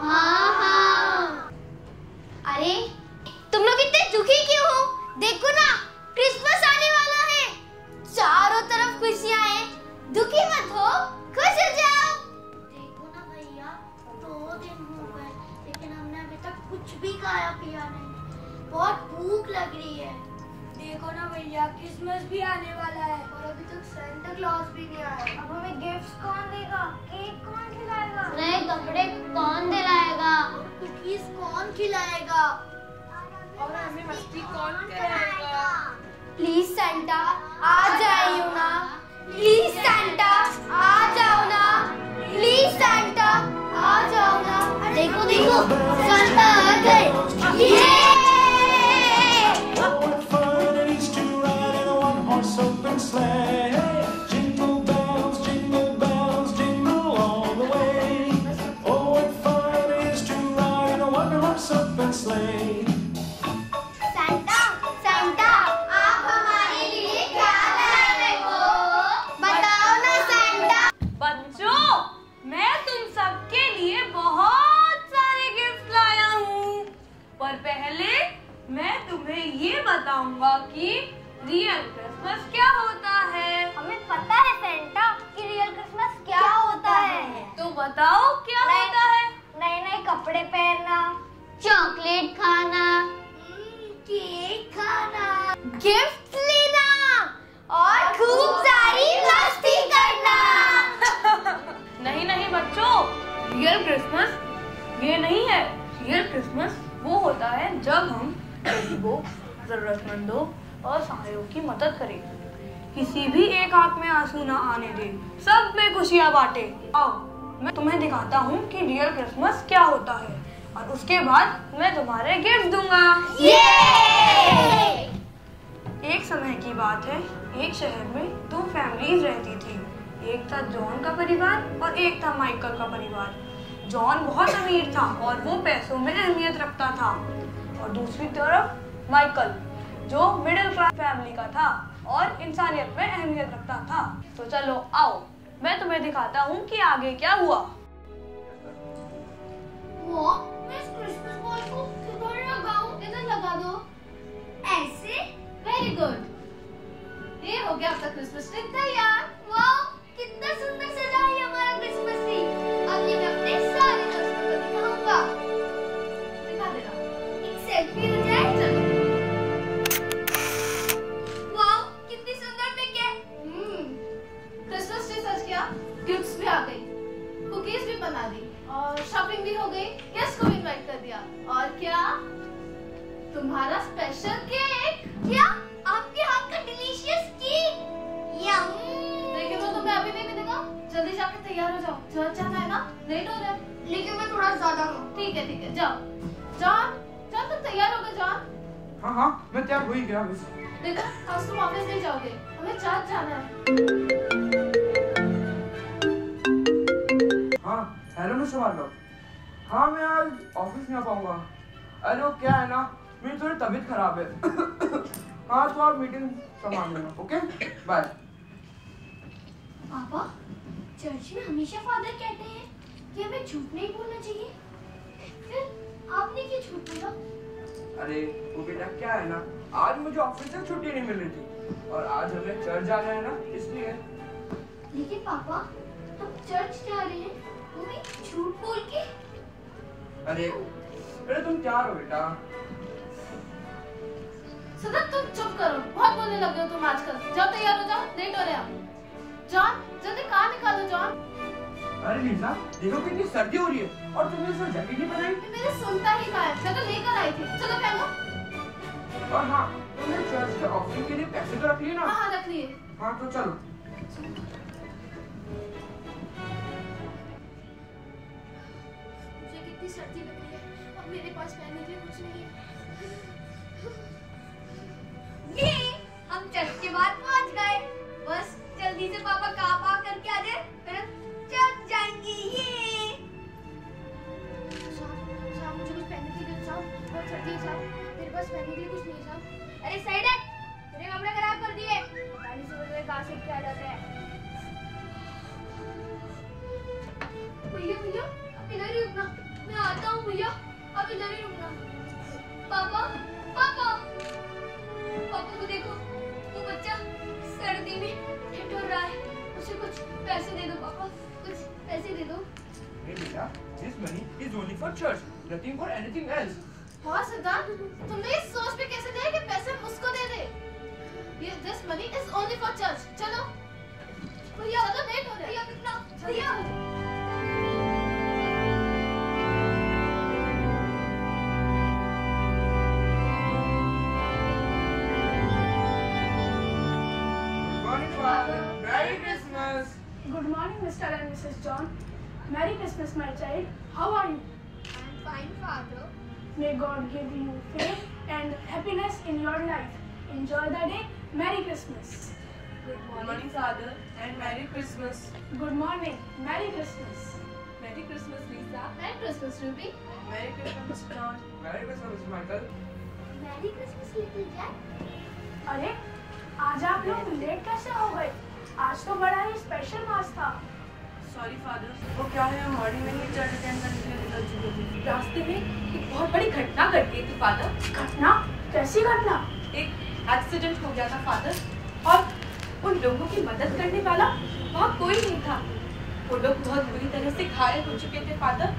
हाँ हाँ। अरे तुम लोग इतने दुखी क्यों हो? देखो ना, क्रिसमस आने वाला है, चारों तरफ खुशियां हैं। दुखी मत हो, खुश हो जाओ। देखो ना भैया, 2 दिन हो गए लेकिन हमने अभी तक कुछ भी खाया पिया नहीं। बहुत भूख लग रही है। देखो ना भैया, क्रिसमस भी आने वाला है और अभी तक सेंटा क्लॉज भी नहीं आया। अब हमें गिफ्ट्स कौन देगा? केक कौन खिलाएगा? नए कपड़े कौन दिलाएगा? कुकीज कौन खिलाएगा? और हमें मस्ती कौन कराएगा? प्लीज सेंटा आ जाइयो ना, प्लीज सेंटा आ जाओ ना, प्लीज सेंटा आ जाओ ना। देखो देखो, सेंटा आ गए। ये Jingle bells, jingle all the way. Oh, what fun it is to ride in a one-horse open sleigh. Santa Santa आप हमारे लिए क्या लाए हो? बताओ ना सेंटा। बच्चों, मैं तुम सबके लिए बहुत सारे गिफ्ट लाया हूँ, पर पहले मैं तुम्हें ये बताऊंगा कि रियल क्रिसमस क्या होता है। हमें पता है सेंटा कि रियल क्रिसमस क्या होता है। तो बताओ क्या होता है? नए नए कपड़े पहनना, चॉकलेट खाना, केक खाना, गिफ्ट लेना और खूब सारी मस्ती करना। नहीं नहीं बच्चों, रियल क्रिसमस ये नहीं है। रियल क्रिसमस वो होता है जब हम गरीबों, जरूरतमंदों और सहायों की मदद करें, किसी भी एक आंख में आंसू ना आने दे, सब में खुशियां बांटे। आओ मैं तुम्हें दिखाता हूँ कि रियल क्रिसमस क्या होता है और उसके बाद मैं तुम्हारे गिफ्ट दूंगा। एक समय की बात है, एक शहर में 2 फैमिलीज रहती थी। एक था जॉन का परिवार और एक था माइकल का परिवार। जॉन बहुत अमीर था और वो पैसों में अहमियत रखता था, और दूसरी तरफ माइकल जो मिडिल क्लास फैमिली का था और इंसानियत में अहमियत रखता था। तो चलो आओ मैं तुम्हें दिखाता हूँ कि आगे क्या हुआ। वो मैं इस क्रिसमस बॉल को किधर लगाऊं? इधर लगा दो। ऐसे? Very good. ये हो गया आपका क्रिसमस ट्री तैयार। वाह, कितना सुंदर सजा है हमारा क्रिसमस ट्री। अब ये मैं अपने सारे दोस्तों को दिखाऊंगा। दिखा देना। एक सेल्फी हो जाए। चलो। वाह, कितनी सुंदर पिक है। क्रिसमस ट्री सज गया, गिफ्ट्स भी आ गई, कुकीज भी बना दी और शॉपिंग भी हो गई, गेस्ट को भी इनवाइट कर दिया। और क्या, तुम्हारा स्पेशल केक। क्या? आपके हाथ का डिलीशियस केक। यम। लेकिन वो तुम्हें अभी नहीं मिलेगा, जल्दी जाके तैयार हो जाओ, चर्च जाना है ना, लेट हो रहा है। लेकिन मैं थोड़ा ज्यादा हूँ। ठीक है जाओ। जॉन तुम तैयार हो गए? जॉन हाँ हाँ मैं तैयार हो ही गया बस। देखो, आज तुम ऑफिस नहीं जाओगे, हमें चर्च जाना है। हाँ हेलो मिस्टर मार्लो, हाँ मैं आज ऑफिस नहीं आ पाऊंगा। अरे वो क्या है ना, मेरी थोड़ी तबीयत खराब है। हाँ तो आप मीटिंग संभाल लेना, ओके बाय। पापा, चर्च में हमेशा फादर कहते हैं कि हमें झूठ नहीं बोलना चाहिए, फिर आपने क्यों झूठ बोला? अरे वो बेटा क्या है ना, आज मुझे ऑफिस से छुट्टी नहीं मिल रही थी और आज हमें चर्च जाना है ना, इसलिए। लेकिन पापा, हम चर्च जा रहे हैं, वो भी झूठ बोल के। अरे तुम तैयार हो बेटा? सदा तुम चुप करो, बहुत बोलने लगे हो तुम आजकल। जाओ तैयार हो जाओ, लेट हो रहे हैं हम। जॉन जल्दी कार निकालो। जॉन अरे लीजा देखो कितनी सर्दी हो रही है और तुमने इसमें जैकेट नहीं पहनाई। मेरे सुनता ही कहा है, मैं तो लेकर आई थी। चलो पहनो। और हाँ तुमने चर्च के ऑफिस के लिए पैसे तो रख लिए ना? हाँ रख लिए। हाँ तो चलो। मुझे कितनी सर्दी लग रही है और मेरे पास पहनने के लिए कुछ नहीं है। ये हम चर्च के बाद पहुंच गए, बस जल्दी से पापा काम आ करके आ जाए, फिर हम चर्च जाएंगे। ये शाम मुझे कुछ पहनने के लिए जाओ, बहुत सर्दी है साहब, मेरे पास पहनने के लिए कुछ नहीं है साहब। अरे साइड हट, मेरे कपड़े खराब कर दिए। गाड़ी से बदले कहाँ से क्या जाता है? भैया भैया आप इधर ही रुकना, मैं आ Santa, this money is only for church, nothing for anything else. हाँ सिद्धार्थ, तुमने ये सोच भी कैसे दिया कि पैसे मुझको दे दे? ये this money is only for church. चलो, भैया चलो लेट हो रहा है। भैया कितना? भैया। Good morning, Father. Merry Christmas. Good morning, Mr. and Mrs. John. Merry Christmas, my child. How are you? I'm fine, Father. May God give you faith and happiness in your life. Enjoy the day. Merry Christmas. Good morning, Father, and Merry Christmas. Good morning. Merry Christmas. Merry Christmas, Lisa. Merry Christmas, Ruby. Merry Christmas, Mr. John. Merry Christmas, Mr. Michael. Merry Christmas, little Jack. अरे आज आप लोग late कैसे हो गए? आज तो बड़ा ही स्पेशल मास था। सॉरी फादर, वो क्या है मॉर्निंग में ही चर्च अटेंड करने के लिए निकल चुके थे। रास्ते में एक बहुत बड़ी घटना घट गई थी फादर। घटना? कैसी घटना? एक एक्सीडेंट हो गया था फादर, और उन लोगों की मदद करने वाला वहाँ कोई नहीं था। वो लोग बहुत बुरी तरह से घायल हो चुके थे फादर।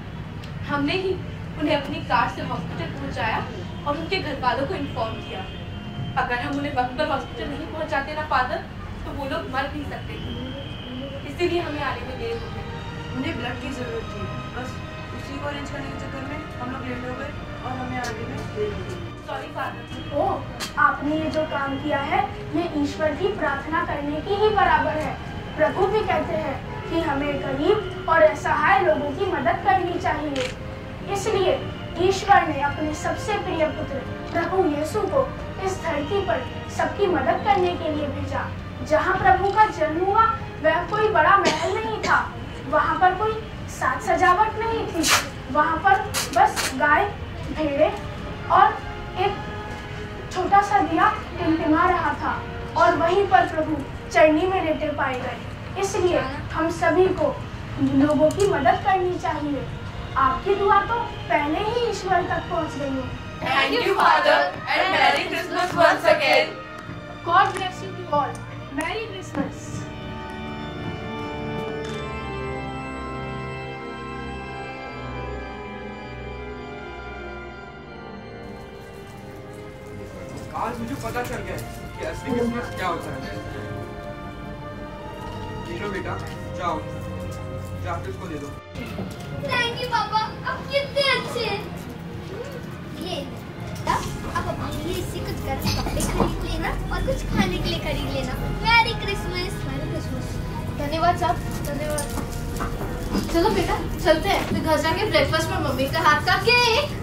हमने ही उन्हें अपनी कार से हॉस्पिटल पहुँचाया और उनके घर वालों को इन्फॉर्म किया। अगर हम उन्हें वक्त पर हॉस्पिटल नहीं पहुँचाते ना फादर, तो वो लोग मर भी सकते थे। इसीलिए हमें आने में देर हो गई। उन्हें ब्लड की जरूरत थी, बस उसी को अरेंज करने के चक्कर में हम लोग लेट हो गए और हमें आने में देर हो गई। Sorry father. ओह, आपने ये जो काम किया है, ये ईश्वर की प्रार्थना करने की ही बराबर है। प्रभु भी कहते हैं कि हमें गरीब और असहाय लोगों की मदद करनी चाहिए। इसलिए ईश्वर ने अपने सबसे प्रिय पुत्र प्रभु यीशु को इस धरती पर सबकी मदद करने के लिए भेजा। जहाँ प्रभु का जन्म हुआ वह कोई बड़ा महल नहीं था, वहाँ पर कोई साज सजावट नहीं थी, वहाँ पर बस गाय, भेड़े और एक छोटा सा दिया टिमटिमा रहा था, और वहीं पर प्रभु चरनी में लेटे पाए गए। इसलिए हम सभी को लोगों की मदद करनी चाहिए। आपकी दुआ तो पहले ही ईश्वर तक पहुँच गई है। Thank you, Father, and Merry Christmas once again. God bless you all. Merry Christmas. आज मुझे पता चल गया कि असली क्रिसमस क्या होता है। ये लो बेटा, जाओ जाके उसको दे दो। Thank you, पापा। आप कितने अच्छे हैं। ये अब अपने लिए इससे कुछ गर्म कपड़े खरीद लेना और कुछ खाने के लिए खरीद लेना। Merry Christmas. Merry Christmas. धन्यवाद साहब, धन्यवाद। चलो बेटा चलते हैं, फिर घर जाके ब्रेकफास्ट में मम्मी का हाथ का केक।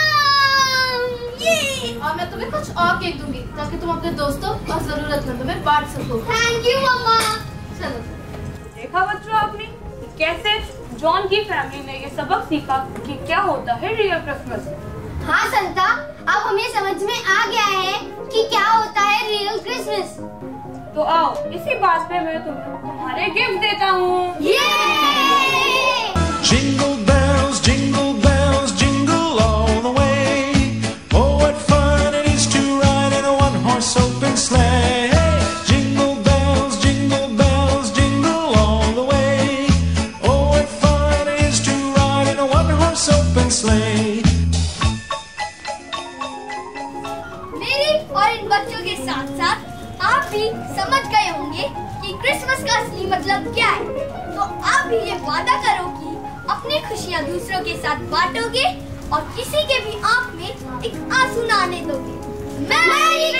और मैं तुम्हें कुछ और केक दूंगी ताकि तुम अपने दोस्तों और जरूरतमंदों में बांट सको। थैंक यू मम्मा। चलो। देखा बच्चों आपने कैसे जॉन की फैमिली ने ये सबक सीखा कि क्या होता है रियल क्रिसमस। हाँ संता, अब हमें समझ में आ गया है कि क्या होता है रियल क्रिसमस। तो आओ इसी बात पे मैं तुम्हें तुम्हारे गिफ्ट देता हूँ। Jingle bells, jingle all the way. Oh, what fun it is to ride in a one-horse open sleigh. Jingle bells, jingle all the way. Oh, what fun it is to ride in a one-horse open sleigh. मेरे और इन बच्चों के साथ साथ आप भी समझ गए होंगे कि क्रिसमस का असली मतलब क्या है। तो आप भी ये वादा करो कि अपनी खुशियाँ दूसरों के साथ बांटोगे और किसी के भी आँख में एक आंसू ना आने दोगे। मैरी